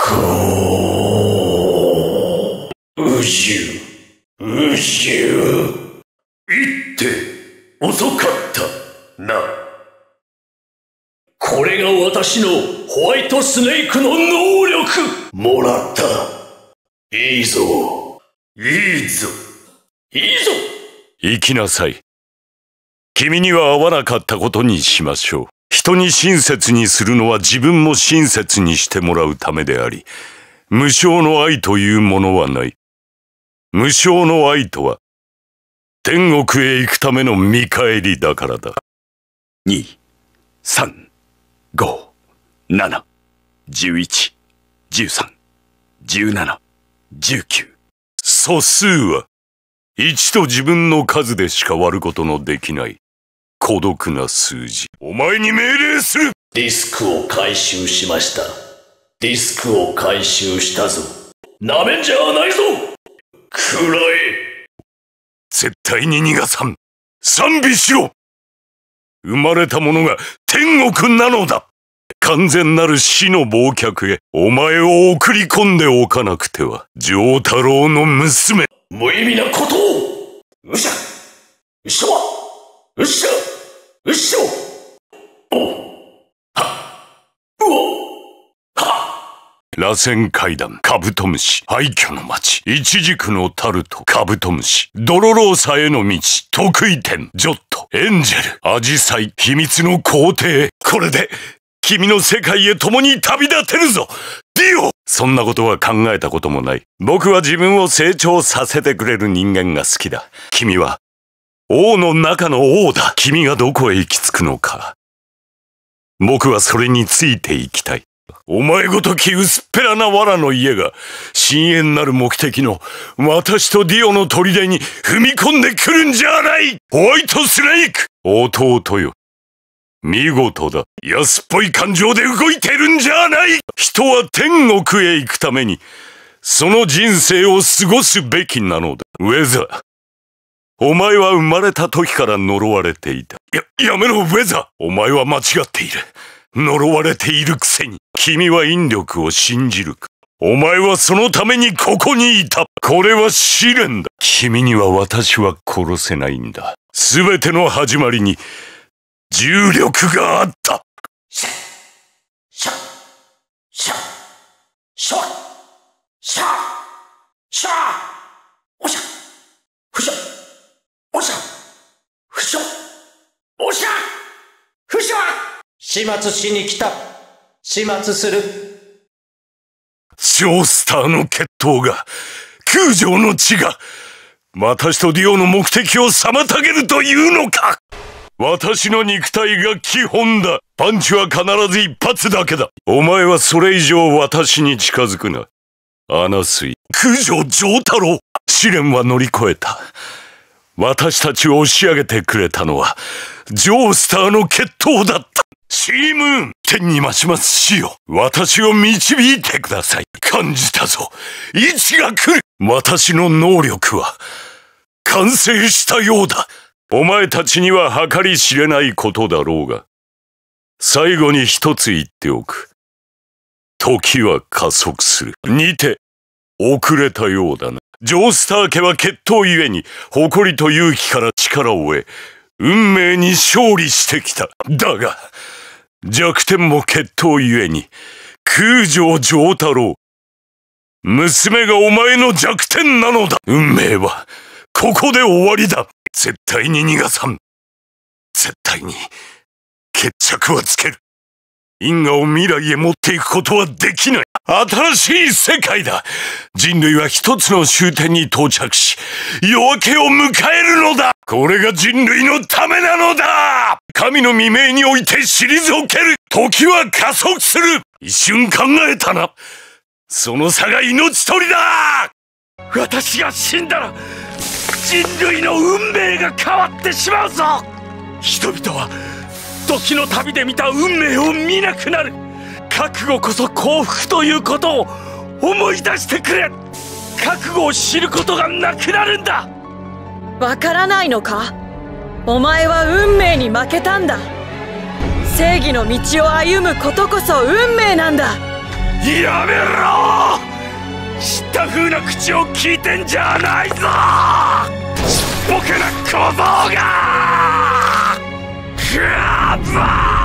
うじゅうじゅう。言って遅かったな。これが私のホワイトスネークの能力。もらった。いいぞ。いいぞ。いいぞ。 行きなさい。君には合わなかったことにしましょう。人に親切にするのは自分も親切にしてもらうためであり、無償の愛というものはない。無償の愛とは、天国へ行くための見返りだからだ。 2、3、5、7、11、13、17、19。 素数は、1と自分の数でしか割ることのできない孤独な数字。お前に命令する。 ディスクを回収しました。ディスクを回収したぞ。なめんじゃないぞ。くらえ。 絶対に逃がさん。賛美しろ。生まれたものが天国なのだ。完全なる死の忘却へお前を送り込んでおかなくては。丈太郎の娘。 無意味なことを。うしゃうしょわうしゃうしょおはうおは。 螺旋階段、カブトムシ、廃墟の町、イチジクのタルト、カブトムシ、ドロローサへの道、得意点、ジョット、エンジェル、アジサイ、秘密の皇帝。これで君の世界へ共に旅立てるぞ、ディオ。そんなことは考えたこともない。僕は自分を成長させてくれる人間が好きだ。君は王の中の王だ。君がどこへ行き着くのか、僕はそれについていきたい。お前ごとき薄っぺらな藁の家が深遠なる目的の私とディオの砦に踏み込んでくるんじゃない。ホワイトスネーク、弟よ、見事だ。安っぽい感情で動いてるんじゃない。人は天国へ行くためにその人生を過ごすべきなのだ。ウェザー、お前は生まれた時から呪われていた。やめろウェザー。お前は間違っている。呪われているくせに。君は引力を信じるか。お前はそのためにここにいた。これは試練だ。君には私は殺せないんだ。すべての始まりに重力があった。 シャッシャッシャッシャッシャッシャッおしゃふしゃおしゃふしゃおしゃふしゃ。始末しに来た。始末する。 ショースターの決闘が、空城の地が私とディオの目的を妨げるというのか。私の肉体が基本だ。パンチは必ず一発だけだ。お前はそれ以上私に近づくな。穴水、空城丈太郎。試練は乗り越えた。私たちを押し上げてくれたのはジョースターの決闘だった。シームーン、天に増します死よ、私を導いてください。感じたぞ、位置が来る。私の能力は完成したようだ。お前たちには計り知れないことだろうが、最後に一つ言っておく。時は加速する。にて遅れたようだな。ジョースター家は決闘ゆえに誇りと勇気から力を得、運命に勝利してきた。だが弱点も決闘ゆえに空城丈太郎、娘がお前の弱点なのだ。運命はここで終わりだ。絶対に逃がさん。絶対に決着はつける。因果を未来へ持っていくことはできない。新しい世界だ。人類は一つの終点に到着し、夜明けを迎えるのだ。これが人類のためなのだ。神の未明において退ける。時は加速する。一瞬考えたな。その差が命取りだ。 私が死んだら人類の運命が変わってしまうぞ。人々は時の旅で見た運命を見なくなる。覚悟こそ幸福ということを思い出してくれ。覚悟を知ることがなくなるんだ。 わからないのか。お前は運命に負けたんだ。正義の道を歩むことこそ運命なんだ。 やめろ！知った風な口を聞いてんじゃないぞ！ちっぽけな小僧が！くわばー！